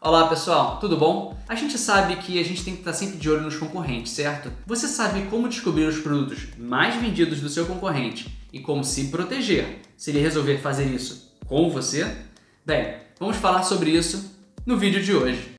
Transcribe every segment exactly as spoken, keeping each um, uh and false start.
Olá pessoal, tudo bom? A gente sabe que a gente tem que estar sempre de olho nos concorrentes, certo? Você sabe como descobrir os produtos mais vendidos do seu concorrente e como se proteger se ele resolver fazer isso com você? Bem, vamos falar sobre isso no vídeo de hoje.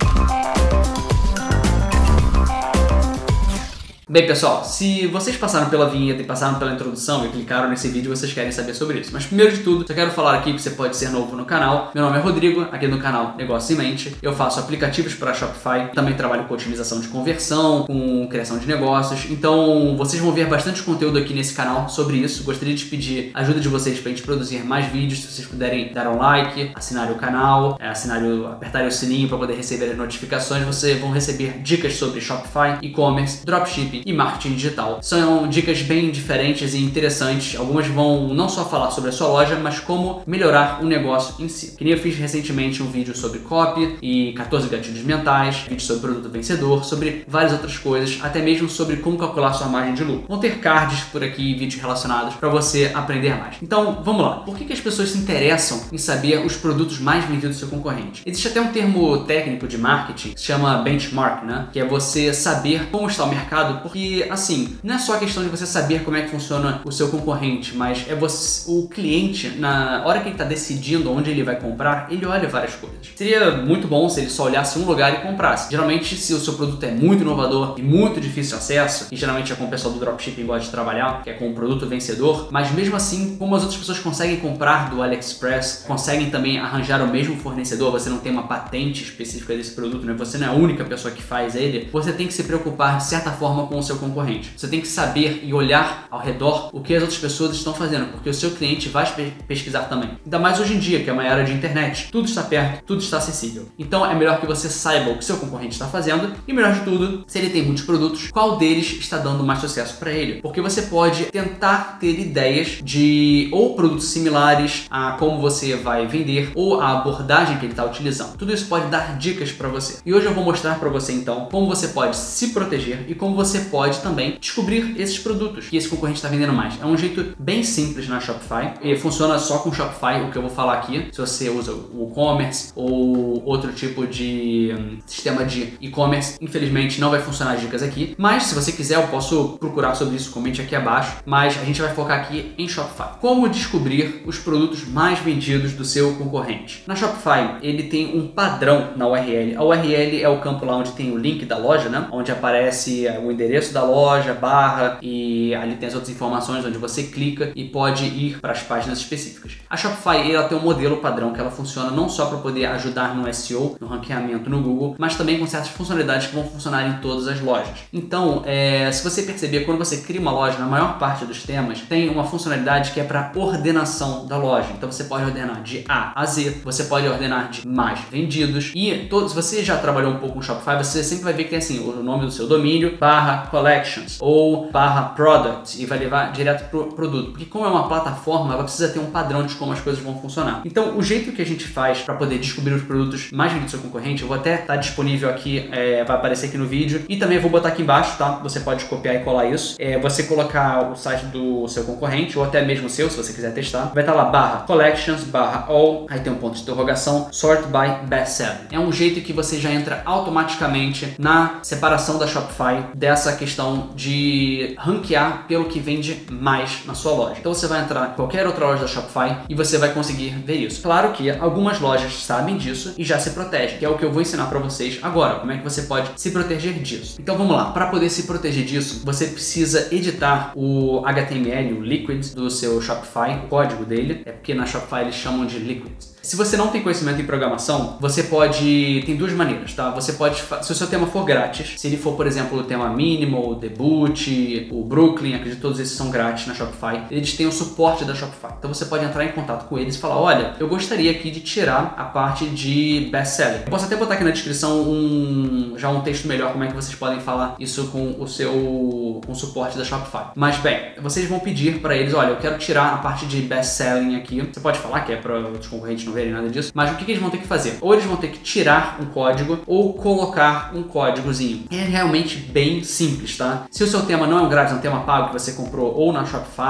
Bem pessoal, se vocês passaram pela vinheta e passaram pela introdução e clicaram nesse vídeo, vocês querem saber sobre isso. Mas primeiro de tudo, eu quero falar aqui que você pode ser novo no canal. Meu nome é Rodrigo, aqui no canal Negócio em Mente. Eu faço aplicativos para Shopify, também trabalho com otimização de conversão, com criação de negócios. Então vocês vão ver bastante conteúdo aqui nesse canal sobre isso. Gostaria de pedir ajuda de vocês para a gente produzir mais vídeos. Se vocês puderem dar um like, assinar o canal, assinar o, apertar o sininho para poder receber as notificações, vocês vão receber dicas sobre Shopify, e-commerce, dropshipping e marketing digital. São dicas bem diferentes e interessantes. Algumas vão não só falar sobre a sua loja, mas como melhorar o negócio em si. Que nem eu fiz recentemente um vídeo sobre copy e quatorze gatilhos mentais, vídeo sobre produto vencedor, sobre várias outras coisas, até mesmo sobre como calcular sua margem de lucro. Vão ter cards por aqui, vídeos relacionados para você aprender mais. Então, vamos lá. Por que que as pessoas se interessam em saber os produtos mais vendidos do seu concorrente? Existe até um termo técnico de marketing que se chama benchmark, né? Que é você saber como está o mercado. Porque, assim, não é só a questão de você saber como é que funciona o seu concorrente, mas é você, o cliente, na hora que ele está decidindo onde ele vai comprar, ele olha várias coisas. Seria muito bom se ele só olhasse um lugar e comprasse. Geralmente, se o seu produto é muito inovador e muito difícil de acesso, e geralmente é com o pessoal do dropshipping gosta de trabalhar, que é com um produto vencedor, mas mesmo assim, como as outras pessoas conseguem comprar do AliExpress, conseguem também arranjar o mesmo fornecedor, você não tem uma patente específica desse produto, né? Você não é a única pessoa que faz ele, você tem que se preocupar de certa forma com o seu concorrente. Você tem que saber e olhar ao redor o que as outras pessoas estão fazendo, porque o seu cliente vai pesquisar também. Ainda mais hoje em dia, que é uma era de internet. Tudo está perto, tudo está acessível. Então é melhor que você saiba o que seu concorrente está fazendo e, melhor de tudo, se ele tem muitos produtos, qual deles está dando mais sucesso para ele. Porque você pode tentar ter ideias de ou produtos similares a como você vai vender ou a abordagem que ele está utilizando. Tudo isso pode dar dicas para você. E hoje eu vou mostrar para você então como você pode se proteger e como você pode também descobrir esses produtos que esse concorrente está vendendo mais. É um jeito bem simples na Shopify e funciona só com Shopify, o que eu vou falar aqui. Se você usa o e-commerce ou outro tipo de um, sistema de e-commerce, infelizmente não vai funcionar as dicas aqui, mas se você quiser eu posso procurar sobre isso, comente aqui abaixo, mas a gente vai focar aqui em Shopify. Como descobrir os produtos mais vendidos do seu concorrente? Na Shopify ele tem um padrão na U R L. A U R L é o campo lá onde tem o link da loja, né? Onde aparece o endereço da loja, barra, e ali tem as outras informações onde você clica e pode ir para as páginas específicas. A Shopify ela tem um modelo padrão que ela funciona não só para poder ajudar no S E O, no ranqueamento no Google, mas também com certas funcionalidades que vão funcionar em todas as lojas. Então, é, se você perceber, quando você cria uma loja, na maior parte dos temas, tem uma funcionalidade que é para ordenação da loja. Então você pode ordenar de A a Z, você pode ordenar de mais vendidos e todos, se você já trabalhou um pouco com Shopify, você sempre vai ver que tem assim, o nome do seu domínio, barra collections, ou barra product, e vai levar direto pro produto. Porque como é uma plataforma, ela precisa ter um padrão de como as coisas vão funcionar. Então, o jeito que a gente faz para poder descobrir os produtos mais vendidos do seu concorrente, eu vou até estar disponível aqui, é, vai aparecer aqui no vídeo, e também eu vou botar aqui embaixo, tá? Você pode copiar e colar isso. É, você colocar o site do seu concorrente, ou até mesmo o seu, se você quiser testar. Vai estar lá, barra collections, barra all, aí tem um ponto de interrogação, sort by best seller. É um jeito que você já entra automaticamente na separação da Shopify dessa questão de ranquear pelo que vende mais na sua loja. Então você vai entrar em qualquer outra loja da Shopify e você vai conseguir ver isso. Claro que algumas lojas sabem disso e já se protegem, que é o que eu vou ensinar para vocês agora, como é que você pode se proteger disso. Então vamos lá, para poder se proteger disso, você precisa editar o H T M L, o Liquid do seu Shopify, o código dele, é porque na Shopify eles chamam de Liquids. Se você não tem conhecimento em programação, você pode... tem duas maneiras, tá? Você pode... se o seu tema for grátis, se ele for, por exemplo, o tema Minimal, o Debut, o Brooklyn, acredito que todos esses são grátis na Shopify, eles têm o suporte da Shopify. Então você pode entrar em contato com eles e falar, olha, eu gostaria aqui de tirar a parte de best seller. Eu posso até botar aqui na descrição um... já um texto melhor, como é que vocês podem falar isso com o seu... com o suporte da Shopify. Mas, bem, vocês vão pedir para eles, olha, eu quero tirar a parte de best selling aqui. Você pode falar que é para outros concorrentes não verem nada disso, mas o que, que eles vão ter que fazer? Ou eles vão ter que tirar um código ou colocar um códigozinho. É realmente bem simples, tá? Se o seu tema não é um grátis, é um tema pago que você comprou ou na Shopify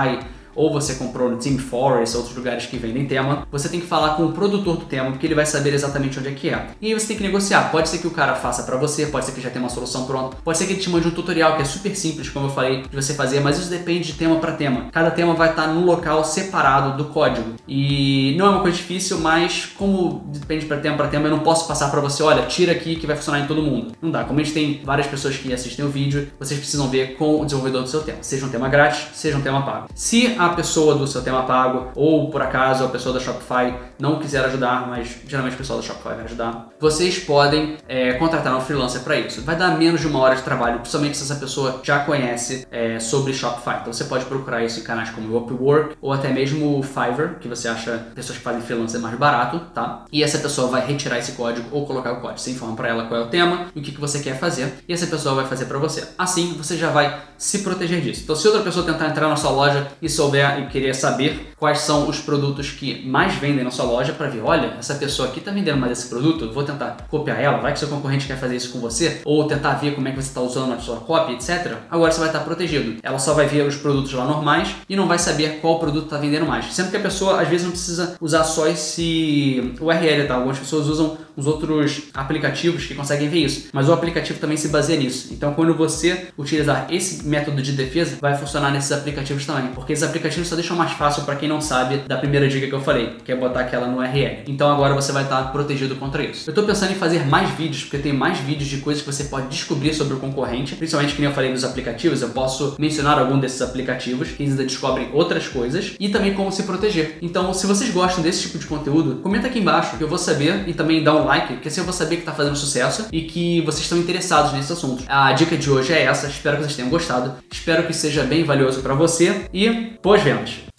ou você comprou no Team Forest, outros lugares que vendem tema, você tem que falar com o produtor do tema, porque ele vai saber exatamente onde é que é. E aí você tem que negociar. Pode ser que o cara faça pra você, pode ser que já tenha uma solução pronta, pode ser que ele te mande um tutorial que é super simples, como eu falei, de você fazer, mas isso depende de tema para tema. Cada tema vai estar num local separado do código. E não é uma coisa difícil, mas como depende de tema para tema, eu não posso passar para você, olha, tira aqui que vai funcionar em todo mundo. Não dá. Como a gente tem várias pessoas que assistem o vídeo, vocês precisam ver com o desenvolvedor do seu tema. Seja um tema grátis, seja um tema pago. Se a pessoa do seu tema pago, ou por acaso a pessoa da Shopify não quiser ajudar, mas geralmente o pessoal da Shopify vai ajudar, vocês podem é, contratar um freelancer para isso. Vai dar menos de uma hora de trabalho, principalmente se essa pessoa já conhece é, sobre Shopify. Então você pode procurar isso em canais como o Upwork ou até mesmo o Fiverr, que você acha pessoas que fazem freelancer mais barato, tá? E essa pessoa vai retirar esse código ou colocar o código. Você informa para ela qual é o tema e o que, que você quer fazer e essa pessoa vai fazer para você. Assim você já vai se proteger disso. Então se outra pessoa tentar entrar na sua loja e souber e querer saber quais são os produtos que mais vendem na sua loja para ver, olha, essa pessoa aqui tá vendendo mais esse produto, vou tentar copiar ela, vai que seu concorrente quer fazer isso com você, ou tentar ver como é que você está usando a sua cópia, etcétera. Agora você vai estar protegido. Ela só vai ver os produtos lá normais e não vai saber qual produto está vendendo mais. Sendo que a pessoa às vezes não precisa usar só esse U R L, tá? Algumas pessoas usam os outros aplicativos que conseguem ver isso, mas o aplicativo também se baseia nisso. Então quando você utilizar esse método de defesa, vai funcionar nesses aplicativos também, porque esses aplicativos só deixam mais fácil para quem não sabe da primeira dica que eu falei, que é botar aquela no U R L. Então agora você vai estar protegido contra isso. Eu estou pensando em fazer mais vídeos, porque tem mais vídeos de coisas que você pode descobrir sobre o concorrente, principalmente que nem eu falei dos aplicativos, eu posso mencionar algum desses aplicativos que ainda descobrem outras coisas e também como se proteger. Então se vocês gostam desse tipo de conteúdo, comenta aqui embaixo que eu vou saber e também dá um like, porque assim eu vou saber que está fazendo sucesso e que vocês estão interessados nesse assunto. A dica de hoje é essa, espero que vocês tenham gostado, espero que seja bem valioso para você e boas vendas!